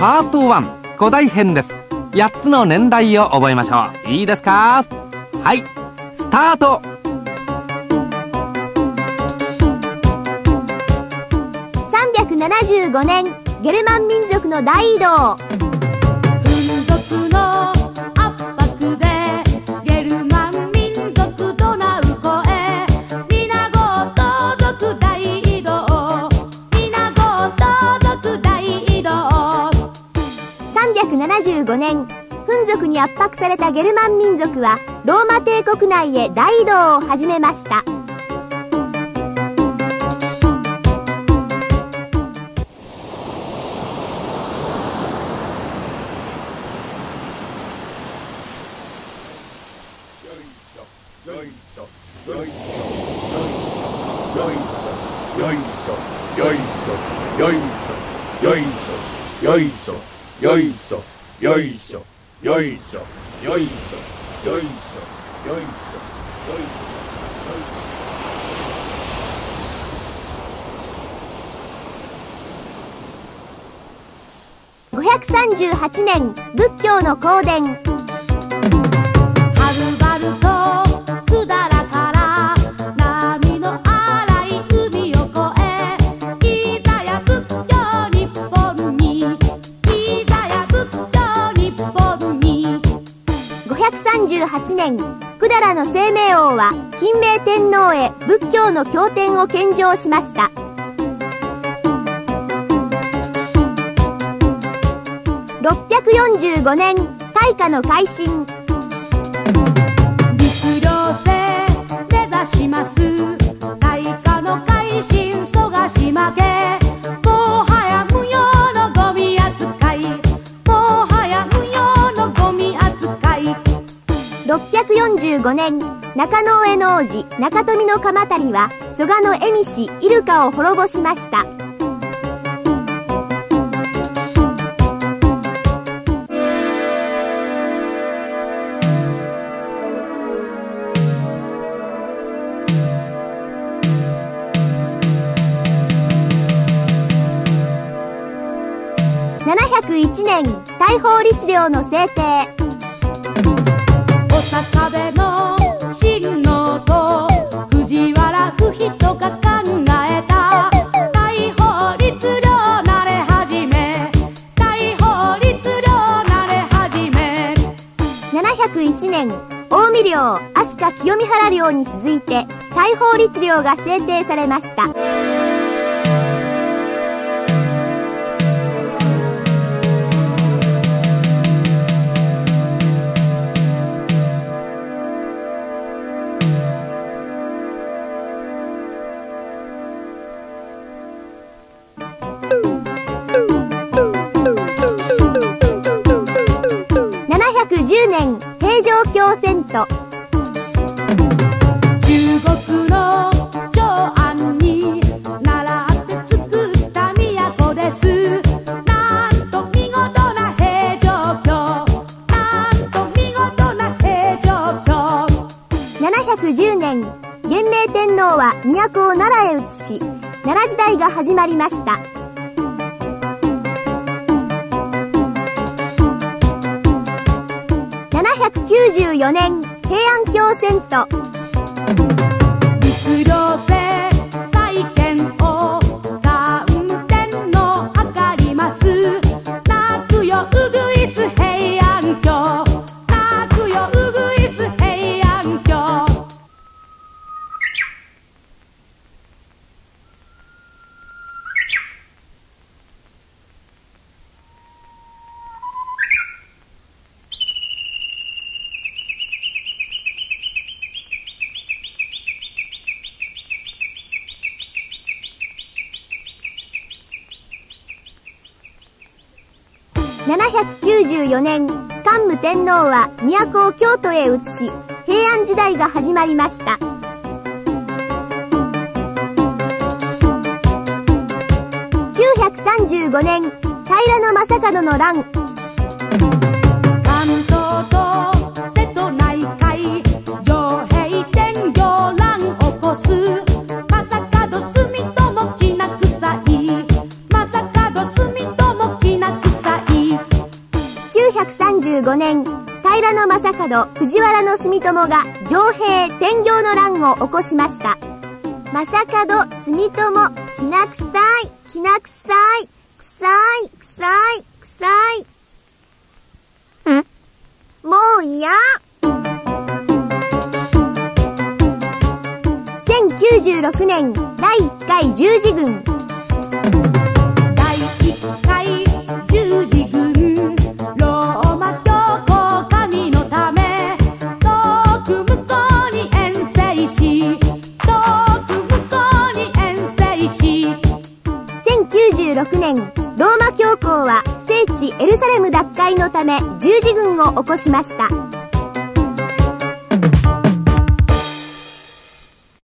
パート1古代編です。8つの年代を覚えましょう。いいですか？はい、スタート。 375年、ゲルマン民族の大移動。 民族の圧迫でゲルマン民族となう声、皆ごと族大移動、皆ごと族大移動。 375年、フン族に圧迫されたゲルマン民族はローマ帝国内へ大移動を始めました。538年、仏教の香典。 はるばると百済から波の荒い海を越え、いざや仏教日本に、いざや仏教日本に。 538年、百済の清明王は金明天皇へ仏教の経典を献上しました。645年、大化の改新。 律令制目指します。大化の改新蘇我島家。もはや無用のゴミ扱い。もはや無用のゴミ扱い。 645年、中野上の王子、中富の鎌足は、蘇我の蝦夷、イルカを滅ぼしました。701年、大宝律令の制定。 お坂部の親王と藤原不人が考えた大法律令なれはじめ、大法律令なれはじめ。 701年、近江領、飛鳥清見原領に続いて大宝律令が制定されました。710年、平城京遷都。 中国の長安に習って作った都です。なんと見事な平城京、なんと見事な平城京。 710年、元明天皇は都を奈良へ移し、奈良時代が始まりました。794年、平安京遷都。 律令制再建を元天皇図ります。泣くよウグイス平安京、泣くよウグイス平安京。 794年、桓武天皇は都を京都へ移し、平安時代が始まりました。935年、平将門の乱。 関東と瀬戸内海、城平天行乱起こす。将門住友きなくさい、将門住友きなくさい。 1095年、平将門、藤原住友が徴兵転業の乱を起こしました。正門、住友、きな臭い、きな臭い、臭い、臭い、臭い。もう嫌。1096年、第1回十字軍。 第1回十字軍、ローマ教皇神のため、遠く向こうに遠征し、遠く向こうに遠征し。 1096年、ローマ教皇は聖地エルサレム奪回のため十字軍を起こしました。